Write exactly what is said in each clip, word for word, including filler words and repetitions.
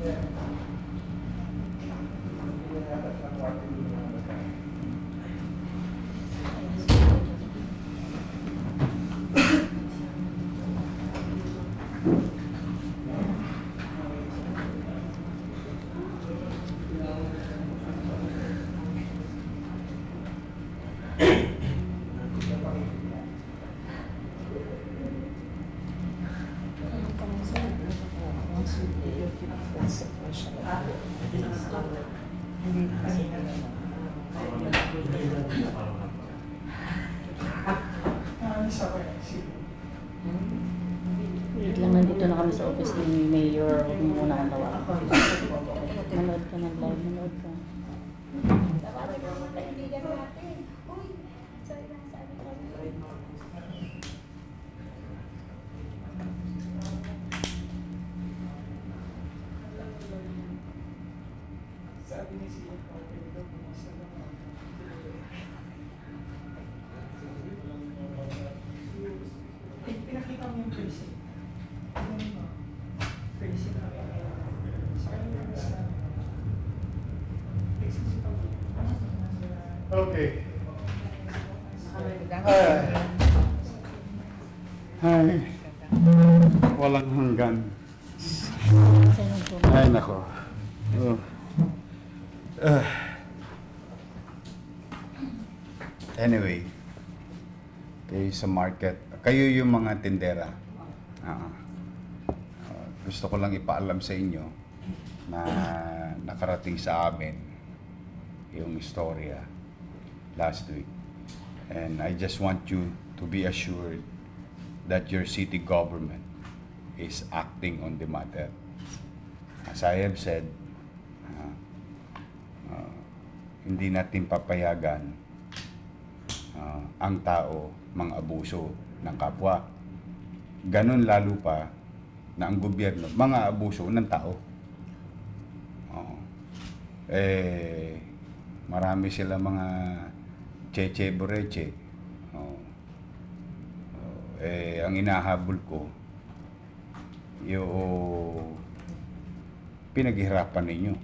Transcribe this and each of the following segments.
Wait lang, nandito na kami sa office ni Mayor. Huwag mo muna akong tawa. Manood ka ng live, manood ka. Pinakita mo yung person. Person. Okay. Ay. Walang hanggan. Ay, nako. Oh. Uh. Anyway, kayo sa market, kayo yung mga tindera. Uh, uh, gusto ko lang ipaalam sa inyo na nakarating sa amin yung istorya last week. And I just want you to be assured that your city government is acting on the matter. As I have said, uh, uh, hindi natin papayagan uh, ang tao mang-abuso ng kapwa. Ganon lalo pa na ang gobyerno mga abuso ng tao. Uh, eh, marami sila mga cheche boreche. Uh, uh, eh, ang inahabol ko, yung pinaghirapan ninyo.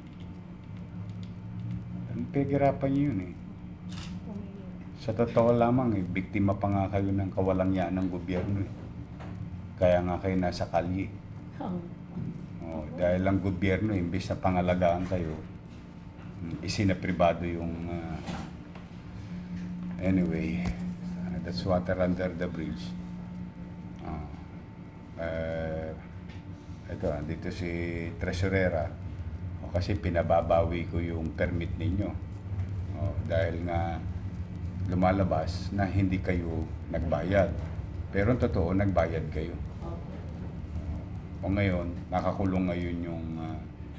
Pinaghirapan nyo yun eh. Sa totoo lamang eh, biktima pa nga kayo ng kawalangyaan ng gobyerno eh. Kaya nga kayo nasa kalye. Oh, dahil ang gobyerno, imbis na pangalagaan kayo, isinapribado yung... Uh, anyway, uh, that's water under the bridge. Uh, uh, ito, dito si Tresurera. O, kasi pinababawi ko yung permit ninyo. O, dahil nga lumalabas na hindi kayo nagbayad. Pero totoo, nagbayad kayo. O ngayon, nakakulong ngayon yung uh,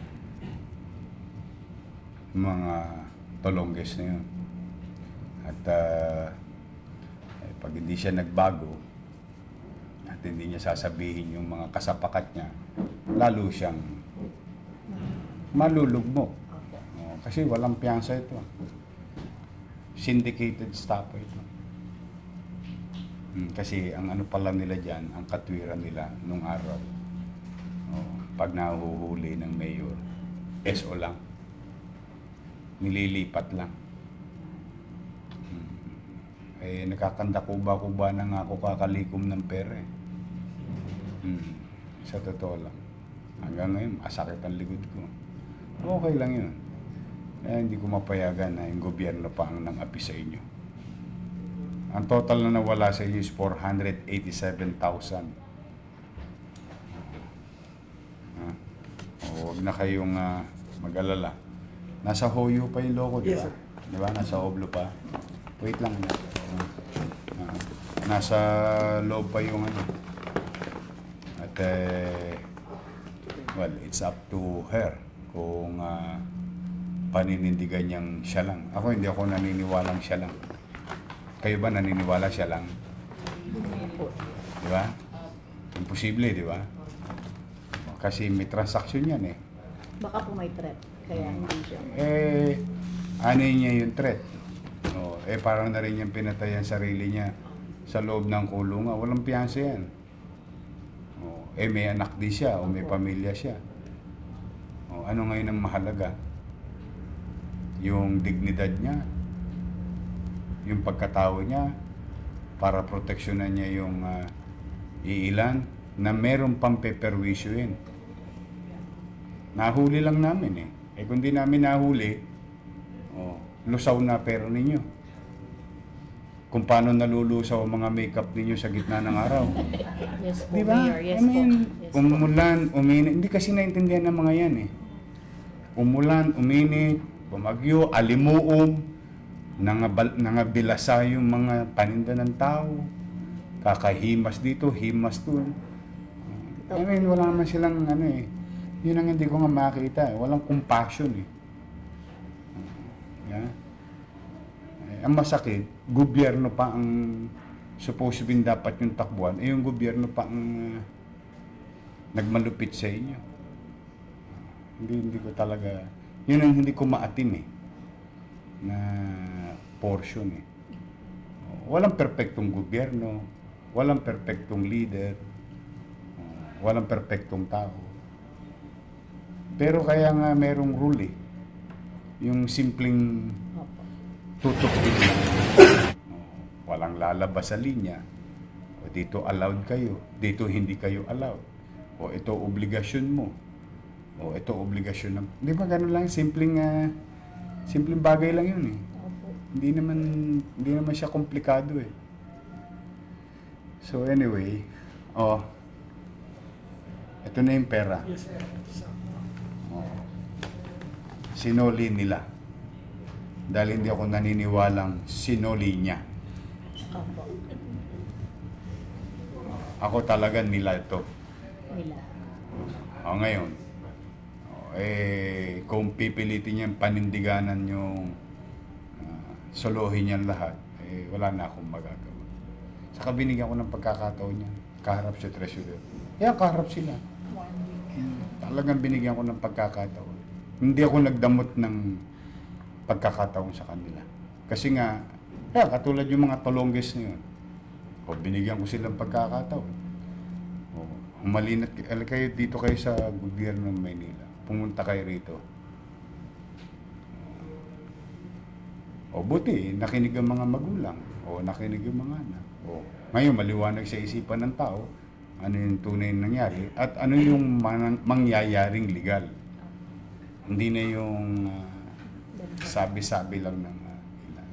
mga tolongges na yun. At uh, eh, pag hindi siya nagbago, at hindi niya sasabihin yung mga kasapakat niya, lalo siyang malulugmok. O, kasi walang piyansa ito. Syndicated stopper ito. Hmm, kasi ang ano pala nila dyan, ang katwiran nila nung araw, oh, pag nahuhuli ng mayor, S O lang. Nililipat lang. Hmm. Eh, nakakanda kuba-kuba na nga ako kakalikom ng pera eh. Hmm. Sa totoo lang. Hanggang ngayon, masakit ang likod ko. Okay lang yun. Eh, hindi ko mapayagan na yung gobyerno pa ang nang-api sa inyo. Ang total na nawala sa inyo is four hundred eighty-seven thousand. Uh, huwag na kayong uh, mag-alala. Nasa Hoyo pa yung loko, di ba? Yes, di ba? Nasa Oblo pa. Wait lang. Uh, uh, nasa loob pa yung ano. At, uh, well, it's up to her kung uh, paninindigan niyang siya lang. Ako hindi ako naniniwalang siya lang. Kayo ba naniniwala siya lang? Di ba? Imposible, di ba? Kasi may transaction yan eh. Baka po may threat, kaya hindi siya. Eh, ano niya yung threat? O, eh, parang na rin niyang pinatay ang sarili niya sa loob ng kulungan. Walang piyansa yan. O, eh, may anak di siya o may pamilya siya. O, O, ano ngayon ang mahalaga? Yung dignidad niya, yung pagkatao niya, para proteksyonan niya yung uh, iilan na meron pang peperwisyoin. Nahuli lang namin eh. Eh kung di namin nahuli, oh, lusaw na pera ninyo. Kung paano nalulusaw ang mga makeup ninyo sa gitna ng araw. Yes po, Di ba? Mayor. Yes I mean, po. Yes po. umulan, uminit. Hindi kasi naintindihan ng mga yan eh. Umulan, uminit, bumagyo, alimuom, nangabal, nangabilasa yung mga paninda ng tao. Kakahimas dito, himas doon. I mean, wala naman silang ano eh. Yun ang hindi ko nga makita eh. Walang compassion eh. Yeah. Eh, ang masakit, gobyerno pa ang supposed to be dapat yung takbuhan, eh yung gobyerno pa ang uh, nagmalupit sa inyo. Hindi, hindi ko talaga, yun ang hindi ko maatim eh, na portion eh. Walang perpektong gobyerno, walang perpektong leader, walang perpektong tao. Pero kaya nga merong rule eh, yung simpleng tutok din. Walang lalabas sa linya. O dito allowed kayo, dito hindi kayo allowed. O ito obligasyon mo. O ito obligasyon ng... Di ba ganun lang, simpleng, uh, simpleng bagay lang yun eh. Hindi naman, hindi naman siya komplikado eh. So anyway, oh, ito na yung pera. Oh, sinoli nila. Dahil hindi ako naniniwalang sinoli niya. Opo. Ako talaga nila ito. Nila. O ngayon, o, eh, kung pipilitin niyang panindiganan yung uh, solohin niyan lahat, eh, wala na akong magagawa. Saka binigyan ko ng pagkakataon niya, kaharap sa treasurer. Kaya kaharap sila. Hmm, talagang binigyan ko ng pagkakataon. Hindi ako nagdamot ng pagkakataon sa kanila. Kasi nga, kaya katulad yung mga tolongges na yun. O, binigyan ko silang pagkakataon. O, humalinat kayo dito kayo sa gobyerno ng Maynila. Pumunta kayo rito. O, buti, nakinig ang mga magulang. O, nakinig yung mga anak. O, ngayon, maliwanag sa isipan ng tao ano yung tunay na nangyari at ano yung man- mangyayaring legal. Hindi na yung uh, sabi-sabi lang ng uh, ilan.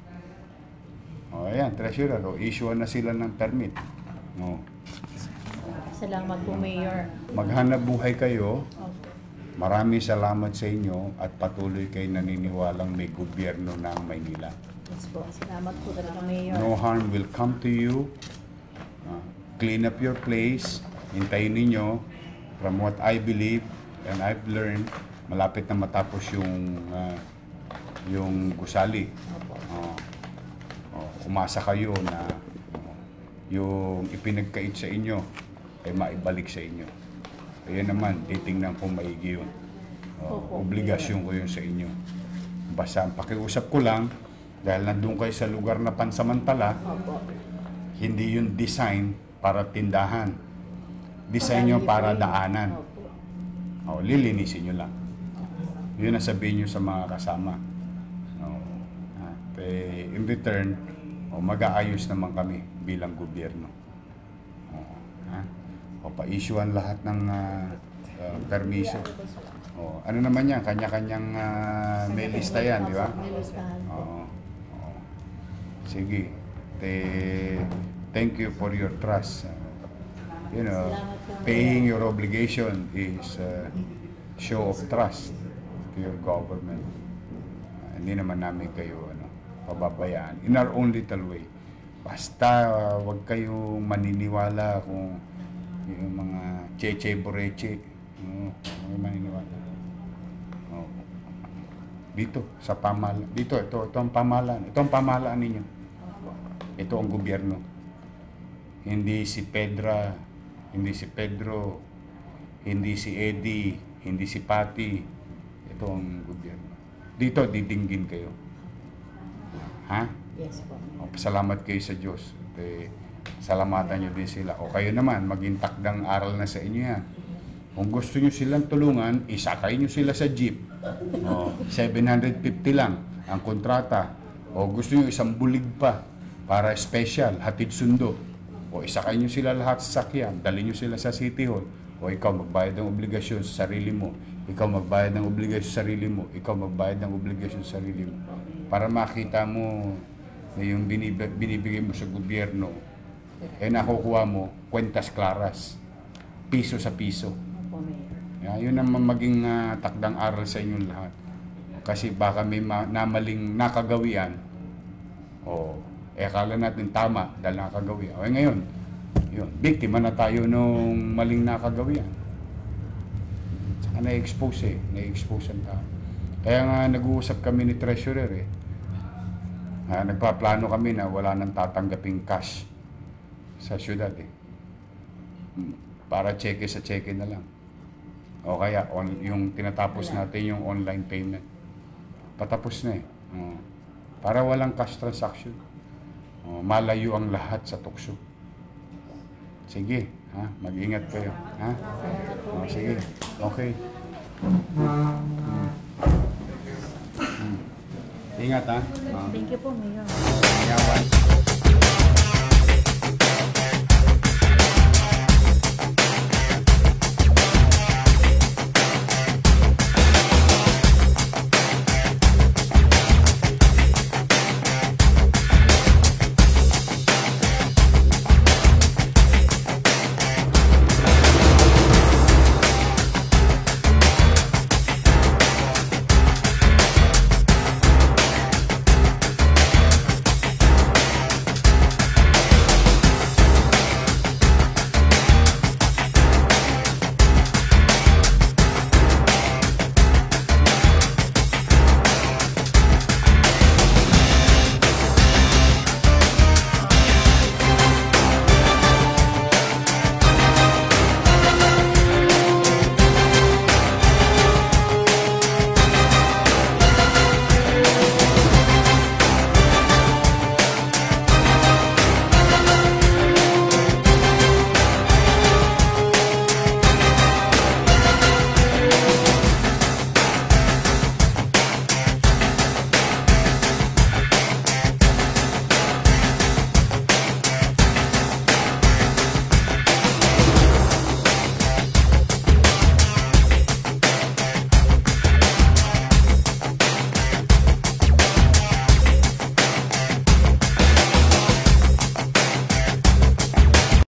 O, ayan, treasurer, o, issue na sila ng permit. O, Salamat po, Mayor. maghanap buhay kayo. Opo. Maraming salamat sa inyo at patuloy kayo naniniwalang may gobyerno ng Maynila. Yes po. Salamat po talaga, Mayor. No harm will come to you. Uh, clean up your place. Hintayin ninyo. From what I believe and I've learned, malapit na matapos yung uh, yung gusali. Opo. Uh, uh, umasa kayo na uh, yung ipinagkait sa inyo ay maibalik sa inyo. Kaya naman, titingnan kung maigi yun. Uh, Opo. obligasyon ko yun sa inyo. Basta ang pakiusap ko lang, dahil nandun kayo sa lugar na pansamantala, Opo. hindi yun design para tindahan. Design nyo para daanan. Opo. O, lilinisin nyo lang. Yun ang sabihin nyo sa mga kasama. O, at eh, in return, o, mag-aayos naman kami bilang gobyerno. O, ha? O, pa-issuean lahat ng uh, uh, permiso. O, ano naman yan? Kanya-kanyang uh, may lista yan, di ba? May listahan po. Oo. Oo. Sige. Te, thank you for your trust. Uh, you know, paying your obligation is a show of trust to your government. Uh, hindi naman namin kayo ano, pababayaan. In our own little way. Basta uh, wag kayong maniniwala kung yung mga cheche boreche. No, huwag maniniwala. Oh. Dito sa pamahalaan. Dito ito ito ang pamahalaan. Ito ang pamahalaan ninyo. Ito ang gobyerno. Hindi si Pedra, hindi si Pedro, hindi si Eddie, hindi si Patty. Ito ang gobyerno. Dito didinggin kayo. Ha? Yes po. O, pasalamat kayo sa Diyos. Eh, salamatan nyo din sila. O kayo naman, maging takdang aral na sa inyo yan. Kung gusto nyo silang tulungan, isakay nyo sila sa jeep. O, seven hundred fifty lang ang kontrata. O gusto nyo isang bulig pa para special, hatid sundo. O isakay nyo sila lahat sa sakyan, dali nyo sila sa City Hall. O ikaw magbayad ng obligasyon sa sarili mo. Ikaw magbayad ng obligasyon sa sarili mo. Ikaw magbayad ng obligasyon sa sarili mo. Para makita mo na yung binib- binibigay mo sa gobyerno, eh nakukuha mo, kwentas klaras. Piso sa piso. Opo, Mayor. Yeah, yun ang maging uh, takdang aral sa inyong lahat. Kasi baka may ma- namaling nakagawian, o eh akala natin tama dahil nakagawian. O eh, ngayon, yun, biktima na tayo nung maling nakagawian. Saka na-expose eh, na-expose ang tao. Kaya nga nag-uusap kami ni Treasurer eh. Ah, nagpaplano kami na wala nang tatanggaping cash sa syudad eh. Para cheque sa cheque na lang. O kaya on, yung tinatapos natin yung online payment. Patapos na eh. O, para walang cash transaction. O, malayo ang lahat sa tukso. Sige, ha? Mag-ingat kayo. Ha? O, sige. Okay. Hmm. Hmm. Ingat ha. O. Thank you po, Mayor. Yawan.